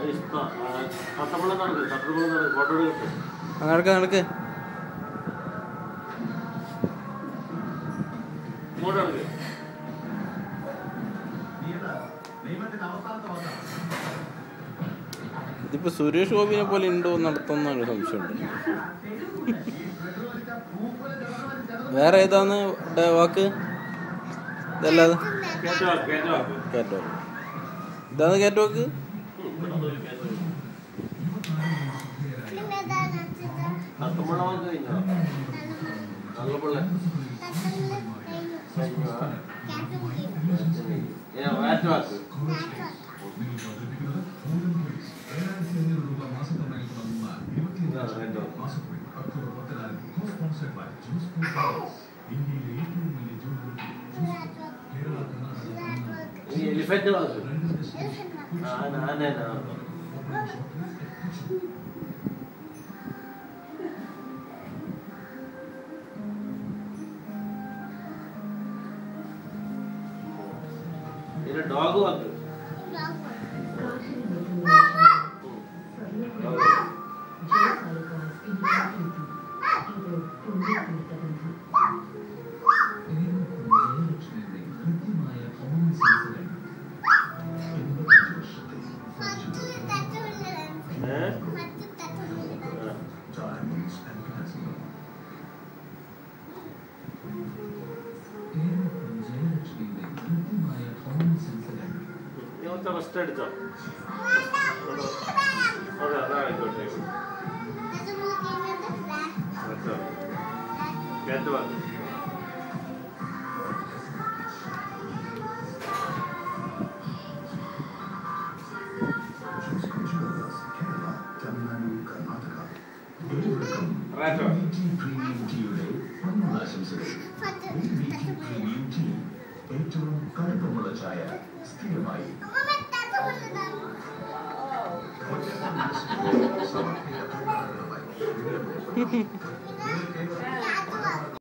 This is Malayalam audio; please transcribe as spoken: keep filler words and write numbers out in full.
നടക്ക് നടക്ക് ഇതിപ്പോ സുരേഷ് ഗോപിനെ പോലെ ഉണ്ടോ നടത്തുന്നൊരു സംശയമുണ്ട്. വേറെ ഏതാന്ന് വാക്ക്? ഇതല്ലാതെ കേറ്റോ ഇതാണ് കേറ്റ് വാക്ക്. എലിഫന്റ് വാക്ക് ഡോഗ് വാക്ക് ഫസ്റ്റ് എടുത്തോ അതെ അതായിക്കോട്ടെ കേട്ട് വാക്ക് ഏറ്റവും കടുപ്പമുള്ള ചായ സ്ഥിരമായി